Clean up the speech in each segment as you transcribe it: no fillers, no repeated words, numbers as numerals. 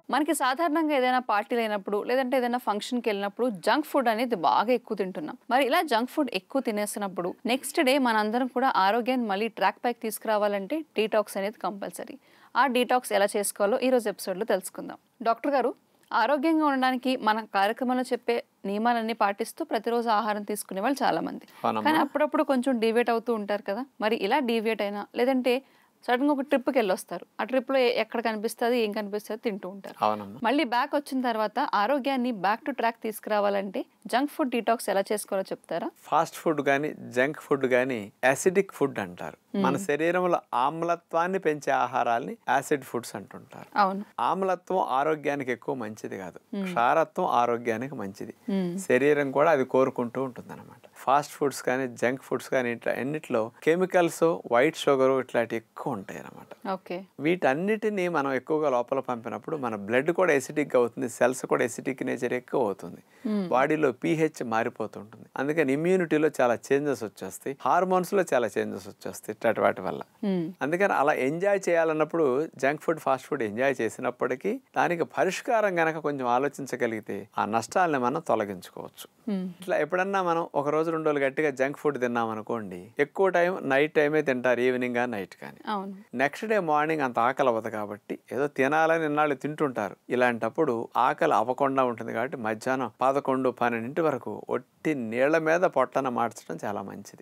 మనకి సాధారణంగా ఏదైనా పార్టీలు అయినప్పుడు లేదంటే ఏదైనా ఫంక్షన్కి వెళ్ళినప్పుడు జంక్ ఫుడ్ అనేది బాగా ఎక్కువ తింటున్నాం. మరి ఇలా జంక్ ఫుడ్ ఎక్కువ తినేసినప్పుడు నెక్స్ట్ డే మనందరం కూడా ఆరోగ్యాన్ని మళ్ళీ ట్రాక్ పైకి తీసుకురావాలంటే డీటాక్స్ అనేది కంపల్సరీ. ఆ డీటాక్స్ ఎలా చేసుకోవాలో ఈరోజు ఎపిసోడ్లో తెలుసుకుందాం. డాక్టర్ గారు, ఆరోగ్యంగా ఉండడానికి మన కార్యక్రమంలో చెప్పే నియమాలన్నీ పాటిస్తూ ప్రతిరోజు ఆహారం తీసుకునే వాళ్ళు చాలా మంది. కానీ అప్పుడప్పుడు కొంచెం డీవియేట్ అవుతూ ఉంటారు కదా. మరి ఇలా డీవియేట్ అయినా లేదంటే సడన్గా ఒక ట్రిప్కి వెళ్ళొస్తారు. ఆ ట్రిప్లో ఎక్కడ కనిపిస్తుంది ఏం కనిపిస్తుంది తింటూ ఉంటారు. మళ్ళీ బ్యాక్ వచ్చిన తర్వాత ఆరోగ్యాన్ని బ్యాక్ టు ట్రాక్ తీసుకురావాలంటే జంక్ ఫుడ్ డీటాక్స్ ఎలా చేసుకోవాలో చెప్తారా? ఫాస్ట్ ఫుడ్ కానీ జంక్ ఫుడ్ కానీ యాసిడిక్ ఫుడ్ అంటారు. మన శరీరంలో ఆమ్లత్వాన్ని పెంచే ఆహారాల్ని యాసిడ్ ఫుడ్స్ అంటుంటారు. అవును. ఆమ్లత్వం ఆరోగ్యానికి ఎక్కువ మంచిది కాదు, క్షారత్వం ఆరోగ్యానికి మంచిది. శరీరం కూడా అది కోరుకుంటూ ఉంటుంది అనమాట. ఫాస్ట్ ఫుడ్స్ కానీ జంక్ ఫుడ్స్ కానీ ఇట్లా ఎన్నిట్లో కెమికల్స్, వైట్ షుగర్ ఇట్లాంటి ఎక్కువ ఉంటాయి అనమాట. వీటన్నిటిని మనం ఎక్కువగా లోపల పంపినప్పుడు మన బ్లడ్ కూడా ఎసిడిక్ అవుతుంది, సెల్స్ కూడా ఎసిడిక్ నేచర్ ఎక్కువ అవుతుంది, బాడీలో pH మారిపోతుంటుంది. అందుకని ఇమ్యూనిటీలో చాలా చేంజెస్ వచ్చేస్తాయి, హార్మోన్స్ లో చాలా చేంజెస్ వచ్చేస్తాయి ఇట్లాంటి వాటి వల్ల. అందుకని అలా ఎంజాయ్ చేయాలన్నప్పుడు junk food fast food enjoy చేసినప్పటికీ దానికి పరిష్కారం గనక కొంచెం ఆలోచించగలిగితే ఆ నష్టాలని మనం తొలగించుకోవచ్చు. ఇట్లా ఎప్పుడన్నా మనం ఒక రోజు 2 రోజులు గట్టిగా జంక్ ఫుడ్ తిన్నాం అనుకోండి, ఎక్కువ టైం నైట్ టైమే తింటారు, ఈవినింగ్ కానీ నైట్ కానీ. నెక్స్ట్ డే మార్నింగ్ అంత ఆకలి అవ్వదు కాబట్టి ఏదో తినాలని ఇన్నాళ్ళు తింటుంటారు. ఇలాంటప్పుడు ఆకలి అవ్వకుండా ఉంటుంది కాబట్టి మధ్యాహ్నం 11, 12 వరకు ఒట్టి నీళ్ల మీద పొట్టన మార్చడం చాలా మంచిది.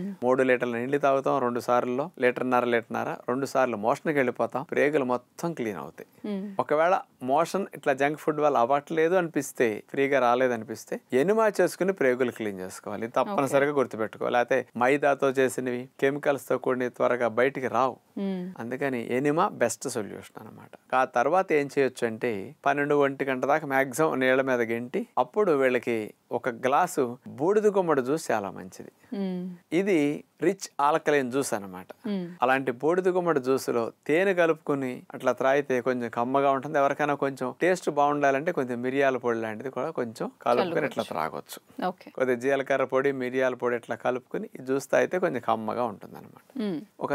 3 లీటర్ల నీళ్లు తాగుతాం 2 సార్లు, లీటర్న్నర 2 సార్లు మోషన్కి వెళ్ళిపోతాం, ప్రేగులు మొత్తం క్లీన్ అవుతాయి. ఒకవేళ మోషన్ ఇట్లా జంక్ ఫుడ్ వల్ల అవ్వట్లేదు అనిపిస్తే, ఫ్రీగా రాలేదనిపిస్తే ఎనిమా చేసుకుని ప్రేగులు క్లీన్ చేసుకోవాలి, తప్పనిసరిగా గుర్తుపెట్టుకోవాలి. లేకపోతే మైదాతో చేసినవి కెమికల్స్ తో కూడిన త్వరగా బయటికి రావు. అందుకని ఎనిమా బెస్ట్ సొల్యూషన్ అనమాట. ఆ తర్వాత ఏం చేయొచ్చు అంటే 12-1 గంట దాకా మాక్సిమం నీళ్ల మీద గెంటి అప్పుడు వీళ్ళకి ఒక గ్లాసు బూడిద గుమ్మడి జ్యూస్ చాలా మంచిది. ఇది రిచ్ ఆల్కలైన్ జ్యూస్ అనమాట. అలాంటి బూడిద గుమ్మడి జ్యూస్ లో తేనె కలుపుకుని అట్లా త్రాగితే కొంచెం కమ్మగా ఉంటుంది. ఎవరికైనా కొంచెం టేస్ట్ బాగుండాలంటే కొంచెం మిరియాల పొడి లాంటిది కూడా కొంచెం కలుపుకొని ఇట్లా త్రాగొచ్చు. కొద్దిగా జీలకర్ర పొడి, మిరియాల పొడి ఇట్లా కలుపుకుని ఈ జ్యూస్ తాగితే కొంచెం కమ్మగా ఉంటుంది అనమాట. ఒక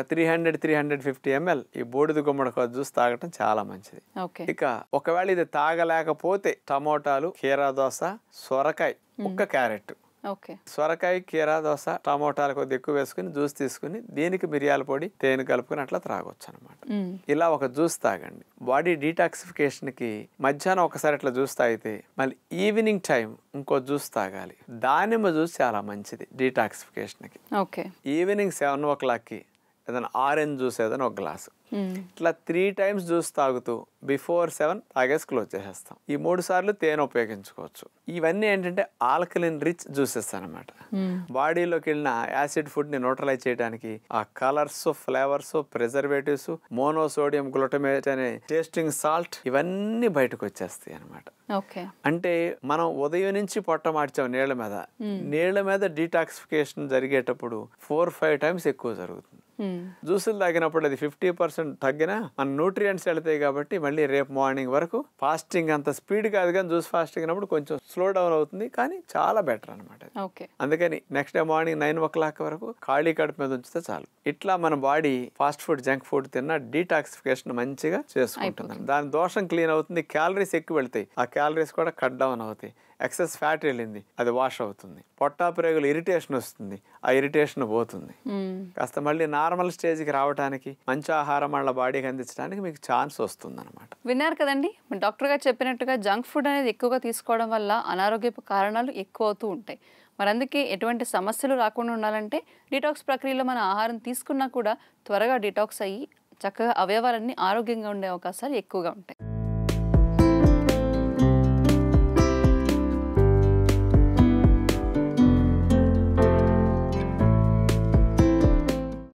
300-350 ml ఈ బూడిద గుమ్మడి జ్యూస్ తాగటం చాలా మంచిది. ఇక ఒకవేళ ఇది తాగలేకపోతే టమోటాలు, కీరా దోస, సొరకాయ, ఒక్క క్యారెట్, సొరకాయ, కీరా దోస, టమోటాలు కొద్దిగా ఎక్కువ వేసుకుని జ్యూస్ తీసుకుని దీనికి మిరియాల పొడి, తేనె కలుపుకుని అట్లా త్రాగొచ్చు అనమాట. ఇలా ఒక జ్యూస్ తాగండి. బాడీ డీటాక్సిఫికేషన్ కి మధ్యాహ్నం ఒకసారి అట్లా జ్యూస్ తాగితే మళ్ళీ ఈవినింగ్ టైం ఇంకో జ్యూస్ తాగాలి. దానిమ్మ జ్యూస్ చాలా మంచిది డీటాక్సిఫికేషన్ కి. ఈవినింగ్ 7 o'clock ఏదైనా ఆరెంజ్ జ్యూస్ ఏదైనా ఒక గ్లాసు, ఇట్లా 3 times జ్యూస్ తాగుతూ బిఫోర్ 7 తాగేసి క్లోజ్ చేసేస్తాం. ఈ 3 సార్లు తేనె ఉపయోగించుకోవచ్చు. ఇవన్నీ ఏంటంటే ఆల్కలిన్ రిచ్ జ్యూసెస్ అనమాట. బాడీలోకి వెళ్ళిన యాసిడ్ ఫుడ్ ని న్యూట్రలైజ్ చేయడానికి ఆ colours, flavours, preservatives, monosodium glutamate అనే టేస్టింగ్ సాల్ట్ ఇవన్నీ బయటకు వచ్చేస్తాయి అనమాట. అంటే మనం ఉదయం నుంచి పొట్ట మార్చాం నీళ్ల మీద డీటాక్సిఫికేషన్ జరిగేటప్పుడు 4-5 times ఎక్కువ జరుగుతుంది. జ్యూసులు తాగినప్పుడు అది 50% తగ్గినా మన న్యూట్రియంట్స్ వెళ్తాయి కాబట్టి మళ్ళీ రేపు మార్నింగ్ వరకు ఫాస్టింగ్ అంత స్పీడ్ కాదు కానీ జ్యూస్ ఫాస్టింగ్ అయినప్పుడు కొంచెం స్లో డౌన్ అవుతుంది, కానీ చాలా బెటర్ అనమాట. అందుకని నెక్స్ట్ డే మార్నింగ్ 9 o'clock వరకు ఖాళీ కడుపు మీద ఉంచితే చాలు. ఇట్లా మన body fast food, junk food తిన్నా డీటాక్సిఫికేషన్ మంచిగా చేసుకుంటుంది. దాని దోషం క్లీన్ అవుతుంది, క్యాలరీస్ ఎక్కువ వెళ్తాయి, ఆ క్యాలరీస్ కూడా కట్ డౌన్ అవుతాయి. ఎక్సెస్ ఫ్యాట్ వెళ్ళింది, అది వాష్ అవుతుంది. పొట్టా ప్రేగులు ఇరిటేషన్ వస్తుంది, ఆ ఇరిటేషన్ పోతుంది. కాస్త మళ్ళీ నార్మల్ స్టేజ్కి రావడానికి మంచి ఆహారం వాళ్ళ బాడీకి అందించడానికి మీకు ఛాన్స్ వస్తుంది అనమాట. విన్నారు కదండి, డాక్టర్ గారు చెప్పినట్టుగా జంక్ ఫుడ్ అనేది ఎక్కువగా తీసుకోవడం వల్ల అనారోగ్యపు కారణాలు ఎక్కువ అవుతూ ఉంటాయి. మరి అందుకే ఎటువంటి సమస్యలు రాకుండా ఉండాలంటే డీటాక్స్ ప్రక్రియలో మన ఆహారం తీసుకున్నా కూడా త్వరగా డీటాక్స్ అయ్యి చక్కగా అవయవాలన్నీ ఆరోగ్యంగా ఉండే అవకాశాలు ఎక్కువగా ఉంటాయి.